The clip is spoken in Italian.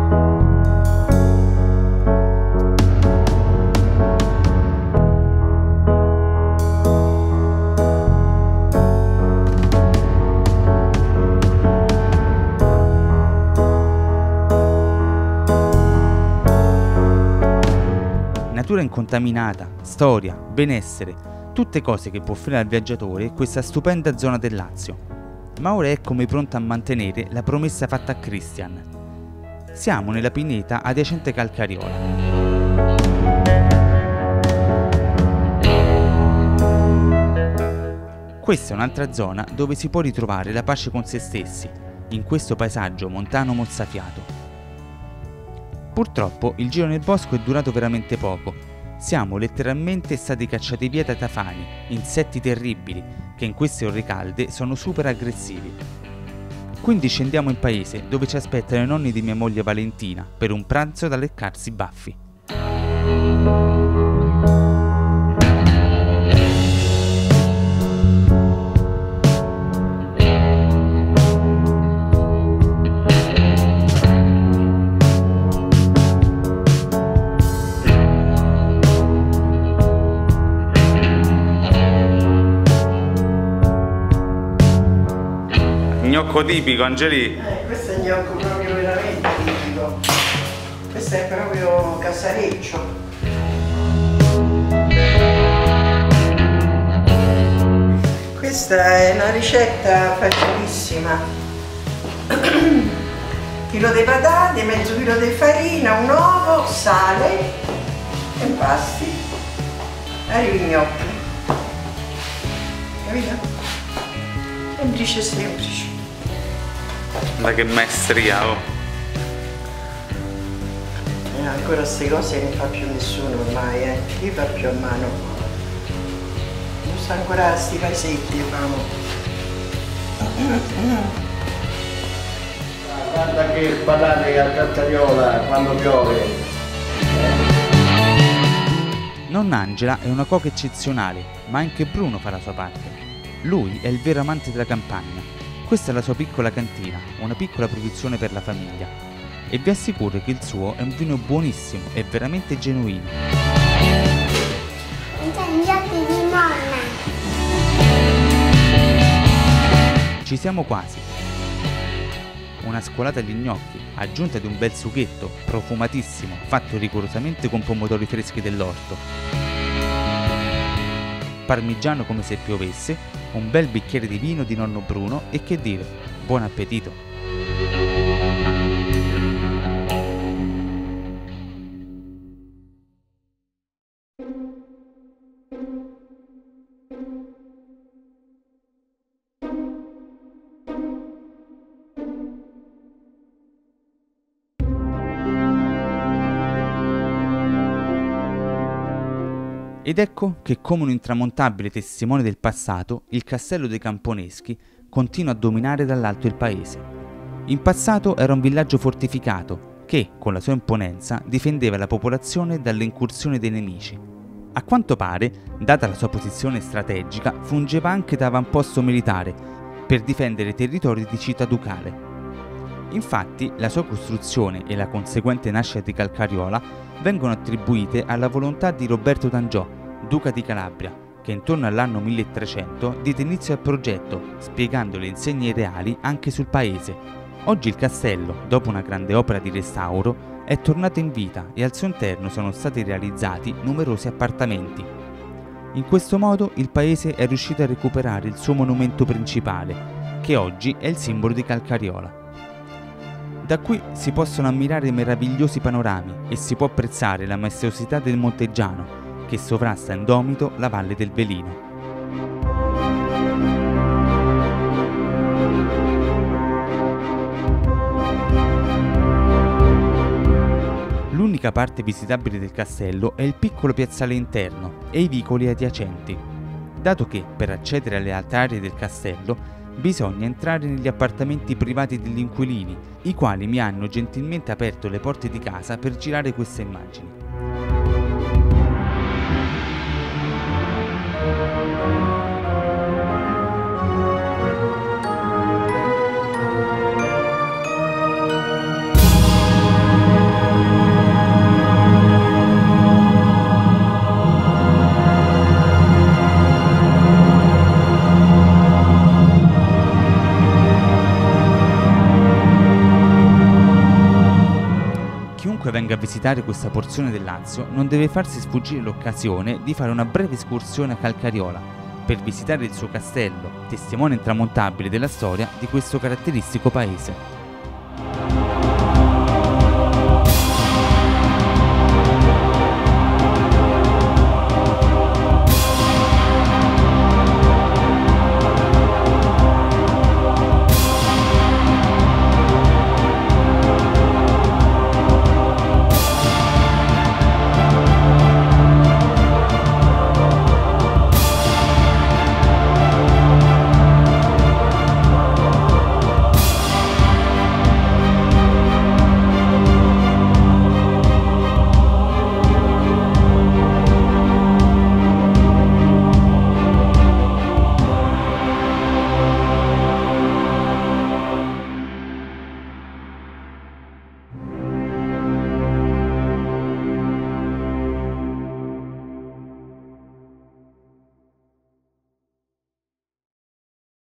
Natura incontaminata, storia, benessere, tutte cose che può offrire al viaggiatore questa stupenda zona del Lazio. Ma ora eccomi pronto a mantenere la promessa fatta a Christian. Siamo nella pineta adiacente Calcariola. Questa è un'altra zona dove si può ritrovare la pace con se stessi, in questo paesaggio montano mozzafiato. Purtroppo il giro nel bosco è durato veramente poco. Siamo letteralmente stati cacciati via da tafani, insetti terribili, che in queste ore calde sono super aggressivi. Quindi scendiamo in paese, dove ci aspettano i nonni di mia moglie Valentina, per un pranzo da leccarsi i baffi. Gnocco tipico, Angeli. Questo è il gnocco proprio veramente tipico. Questo è proprio casareccio. Questa è una ricetta facilissima. Chilo di patate, mezzo chilo di farina, un uovo, sale, impasti, arrivi i gnocchi. Capito? Semplice semplice. Ma che maestria, oh! Ancora queste cose non fa più nessuno ormai, chi fa più a mano? Usa ancora sti paesetti, famo. Guarda che patate a Calcariola quando piove. Nonna Angela è una cuoca eccezionale, ma anche Bruno fa la sua parte. Lui è il vero amante della campagna. Questa è la sua piccola cantina, una piccola produzione per la famiglia. E vi assicuro che il suo è un vino buonissimo e veramente genuino. Sono gli occhi di nonna. Ci siamo quasi. Una scolata agli gnocchi, aggiunta di un bel sughetto, profumatissimo, fatto rigorosamente con pomodori freschi dell'orto. Parmigiano come se piovesse, un bel bicchiere di vino di nonno Bruno e che dire, buon appetito! Ed ecco che, come un intramontabile testimone del passato, il castello dei Camponeschi continua a dominare dall'alto il paese. In passato era un villaggio fortificato che, con la sua imponenza, difendeva la popolazione dalle incursioni dei nemici. A quanto pare, data la sua posizione strategica, fungeva anche da avamposto militare per difendere i territori di città ducale. Infatti, la sua costruzione e la conseguente nascita di Calcariola vengono attribuite alla volontà di Roberto d'Angiò, duca di Calabria, che intorno all'anno 1300 diede inizio al progetto, spiegando le insegne reali anche sul paese. Oggi il castello, dopo una grande opera di restauro, è tornato in vita e al suo interno sono stati realizzati numerosi appartamenti. In questo modo il paese è riuscito a recuperare il suo monumento principale, che oggi è il simbolo di Calcariola. Da qui si possono ammirare meravigliosi panorami e si può apprezzare la maestosità del Monteggiano, che sovrasta indomito la valle del Velino. L'unica parte visitabile del castello è il piccolo piazzale interno e i vicoli adiacenti, dato che per accedere alle altre aree del castello bisogna entrare negli appartamenti privati degli inquilini, i quali mi hanno gentilmente aperto le porte di casa per girare queste immagini. Chiunque venga a visitare questa porzione del Lazio non deve farsi sfuggire l'occasione di fare una breve escursione a Calcariola per visitare il suo castello, testimone intramontabile della storia di questo caratteristico paese.